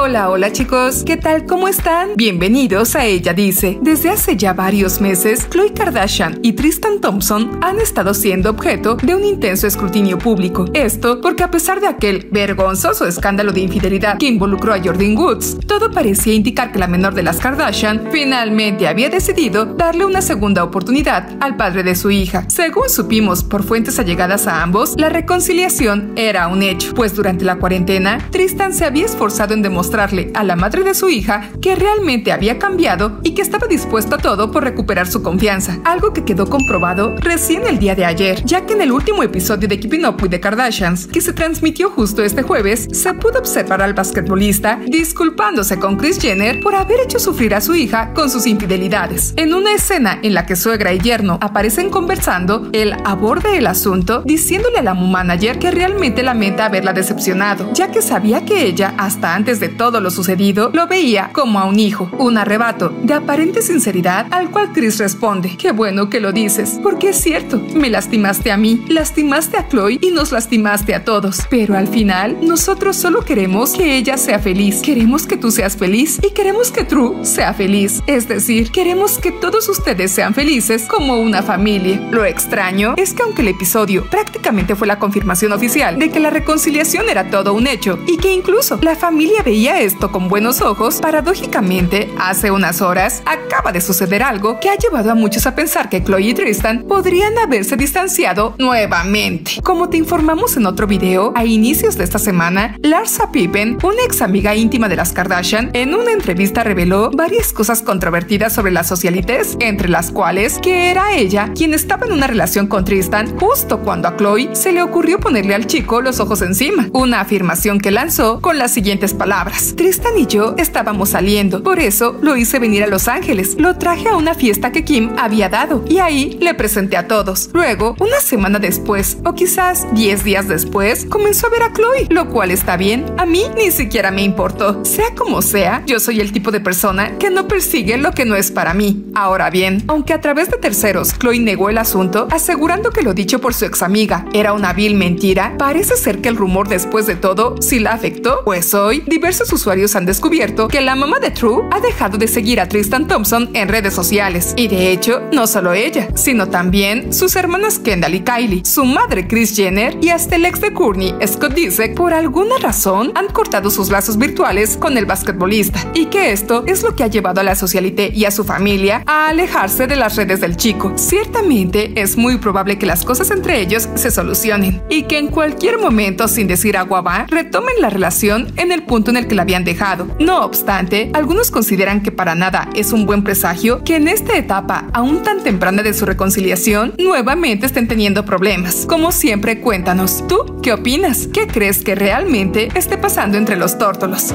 Hola, hola chicos, ¿qué tal? ¿Cómo están? Bienvenidos a Ella Dice. Desde hace ya varios meses, Khloe Kardashian y Tristan Thompson han estado siendo objeto de un intenso escrutinio público. Esto porque a pesar de aquel vergonzoso escándalo de infidelidad que involucró a Jordyn Woods, todo parecía indicar que la menor de las Kardashian finalmente había decidido darle una segunda oportunidad al padre de su hija. Según supimos por fuentes allegadas a ambos, la reconciliación era un hecho, pues durante la cuarentena, Tristan se había esforzado en demostrarle a la madre de su hija que realmente había cambiado y que estaba dispuesto a todo por recuperar su confianza, algo que quedó comprobado recién el día de ayer, ya que en el último episodio de Keeping Up with the Kardashians, que se transmitió justo este jueves, se pudo observar al basquetbolista disculpándose con Kris Jenner por haber hecho sufrir a su hija con sus infidelidades. En una escena en la que suegra y yerno aparecen conversando, él aborda el asunto diciéndole a la manager que realmente lamenta haberla decepcionado, ya que sabía que ella, hasta antes de todo lo sucedido, lo veía como a un hijo. Un arrebato de aparente sinceridad al cual Kris responde: qué bueno que lo dices, porque es cierto, me lastimaste a mí, lastimaste a Khloe y nos lastimaste a todos, pero al final nosotros solo queremos que ella sea feliz, queremos que tú seas feliz y queremos que True sea feliz, es decir, queremos que todos ustedes sean felices como una familia. Lo extraño es que aunque el episodio prácticamente fue la confirmación oficial de que la reconciliación era todo un hecho y que incluso la familia veía esto con buenos ojos, paradójicamente, hace unas horas acaba de suceder algo que ha llevado a muchos a pensar que Khloe y Tristan podrían haberse distanciado nuevamente. Como te informamos en otro video, a inicios de esta semana, Larsa Pippen, una ex amiga íntima de las Kardashian, en una entrevista reveló varias cosas controvertidas sobre las socialites, entre las cuales que era ella quien estaba en una relación con Tristan justo cuando a Khloe se le ocurrió ponerle al chico los ojos encima, una afirmación que lanzó con las siguientes palabras: Tristan y yo estábamos saliendo, por eso lo hice venir a Los Ángeles, lo traje a una fiesta que Kim había dado y ahí le presenté a todos. Luego, una semana después, o quizás 10 días después, comenzó a ver a Khloe, lo cual está bien, a mí ni siquiera me importó. Sea como sea, yo soy el tipo de persona que no persigue lo que no es para mí. Ahora bien, aunque a través de terceros Khloe negó el asunto, asegurando que lo dicho por su ex amiga era una vil mentira, parece ser que el rumor después de todo sí la afectó, pues hoy diversos usuarios han descubierto que la mamá de True ha dejado de seguir a Tristan Thompson en redes sociales. Y de hecho, no solo ella, sino también sus hermanas Kendall y Kylie, su madre Kris Jenner y hasta el ex de Kourtney, Scott Disick, por alguna razón han cortado sus lazos virtuales con el basquetbolista, y que esto es lo que ha llevado a la socialité y a su familia a alejarse de las redes del chico. Ciertamente es muy probable que las cosas entre ellos se solucionen y que en cualquier momento, sin decir agua va, retomen la relación en el punto en el que la habían dejado. No obstante, algunos consideran que para nada es un buen presagio que en esta etapa aún tan temprana de su reconciliación nuevamente estén teniendo problemas. Como siempre, cuéntanos, ¿tú qué opinas? ¿Qué crees que realmente esté pasando entre los tórtolos?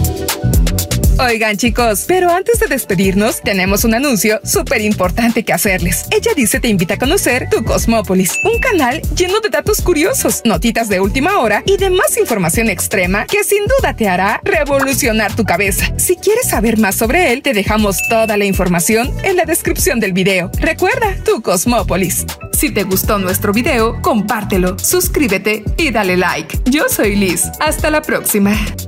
Oigan chicos, pero antes de despedirnos, tenemos un anuncio súper importante que hacerles. Ella Dice te invita a conocer Tu Cosmópolis, un canal lleno de datos curiosos, notitas de última hora y demás información extrema que sin duda te hará revolucionar tu cabeza. Si quieres saber más sobre él, te dejamos toda la información en la descripción del video. Recuerda, Tu Cosmópolis. Si te gustó nuestro video, compártelo, suscríbete y dale like. Yo soy Liz. Hasta la próxima.